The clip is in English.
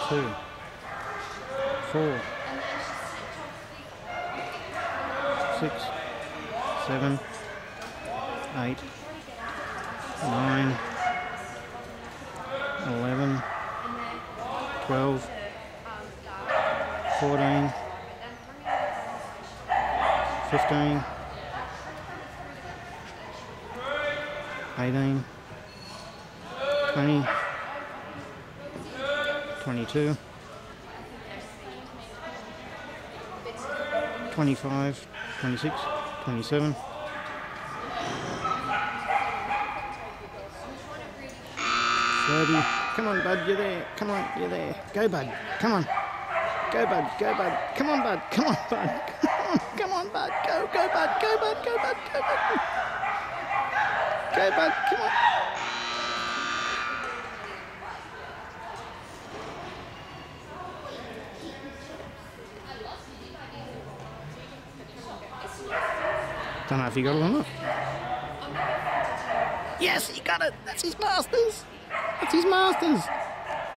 2, 4, 6, 7, 8, 9, 11, 12, 14, 15, 18, 20, 22, 25, 26, 27, 30. Come on, bud, you're there. Come on, you're there. Go, bud. Come on. Go, bud. Go, bud. Come on, bud. Come on, bud. Come on, bud. Go, go, bud. Go, bud. Go, bud. Go, bud. Go, bud. Come on. Don't know if he got it or not. Yes, he got it. That's his masters. That's his masters.